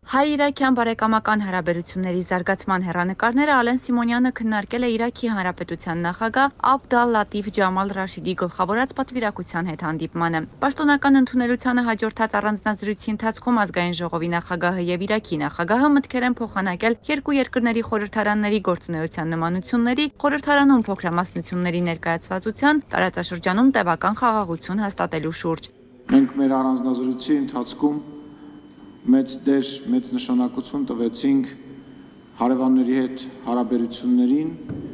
Հայ-իրաքյան բարեկամական հարաբերությունների զարգացման հեռանկարները Ալեն Սիմոնյանը քննարկել է Իրաքի Հանրապետության նախագահ Աբդ ալ-Լատիֆ Ջամալ Ռաշիդի գլխավորած պատվիրակության հետ հանդիպմանը։ Պաշտոնական ընդունելությանը հաջորդած առանձնազրույցի ընթացքում ազգային ժողովի նախագահը եւ Իրաքի նախագահը մտքեր են փոխանակել երկու երկրների խորհրդարանների գործունեության նմանությունների, խորհրդարանում փոքրամասնությունների ներկայացվածության, տարածաշրջանում տևական խաղաղություն հաստատելու շուրջ։ Մենք մեր առանձնազրույցի ընթացքում մեծ նշանակություն տվեցինք հարևանների հետ հարաբերություններին,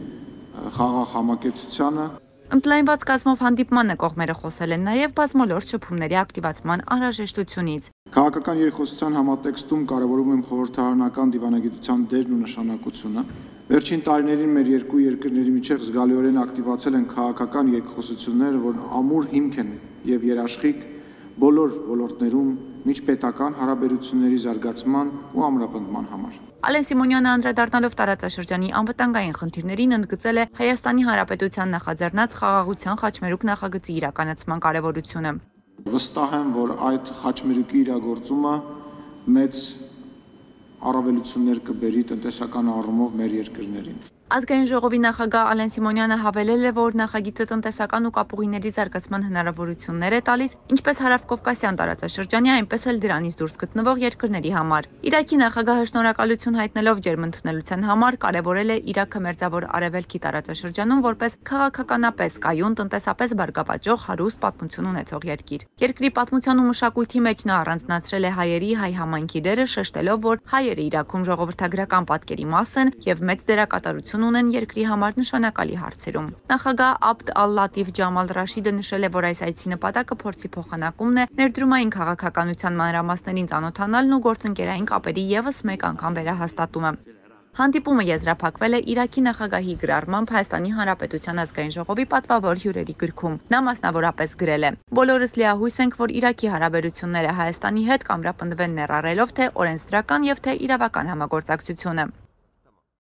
խաղաղ համակեցությանը։ Ընդլայնված կազմով հանդիպմանը կողմերը խոսել են նաև բազմոլորտ շփումների ակտիվացման անհրաժեշտությունից։ Քաղաքական երկխոսության համատեքստում կարևորում եմ խորհրդարանական դիվանագիտության դերն ու նշանակությունը։ Վերջին տարիներին մեր երկու երկրների միջև զգալիորեն ակտիվացել են քաղաքական երկխոսությունները, որն ամուր հիմք են եւ երաշխիք բոլոր ոլորտներում միջպետական հարաբերությունների զարգացման ու ամրապնդման համար։ Ալեն Սիմոնյանը անդրադառնալով տարածաշրջանի անվտանգային խնդիրներին ընդգծել է Հայաստանի Հանրապետության նախաձեռնած խաղաղության խաչմերուկ նախագծի իրականացման կարևորությունը։ Վստահ եմ, որ այդ խաչմերուկի իրագործումը մեծ առավելություններ կբերի տնտեսական առումով մեր երկրներին։ Ազգային ժողովի նախագահ Ալեն Սիմոնյանը հավելել է, որ նախագիծը տնտեսական ու կապուղիների զարգացման հնարավորություններ է տալիս ինչպես հարավկովկասյան տարածաշրջանի, այնպես էլ դրանից դուրս գտնվող երկրների համար։ Իրաքի նախագահը շնորհակալություն հայտնելով ջերմընդունելության համար կարևորել է Իրաքը մերձավոր արևելքի տարածաշրջանում որպես քաղաքականապես կայուն, տնտեսապես բարգավաճող, հարուստ պատմություն ունեցող երկիր։ Երկրի պատմության ու մշակույթի մեջ նա առանձնացրել է հայերի հայ համայնքի դերը, շեշտելով, որ հայերը Իրաքում ժողովրդագրական պատկերի մաս են եւ մեծ դերակատարություն ունեն երկրի համար նշանակալի հարցերում։ Նախագահ Աբդ ալ-Լատիֆ Ջամալ Ռաշիդը նշել է, որ այս այցի նպատակը փորձի փոխանակումն է, ներդրումային քաղաքականության մանրամասներին ծանոթանալն ու գործընկերային կապերի եւս մեկ անգամ վերահաստատումը։ Հանդիպումը եզրափակվել է Իրաքի նախագահի գրառմամբ Հայաստանի Հանրապետության ազգային ժողովի պատվավոր հյուրերի գրքում։ Նա մասնավորապես գրել է. «Բոլորս լիահույս ենք, որ Իրաքի հարաբերությունները Հայաստանի հետ կամրապնդվեն ներառելով թե օրենսդրական եւ թե իրավական համագործակցությունը։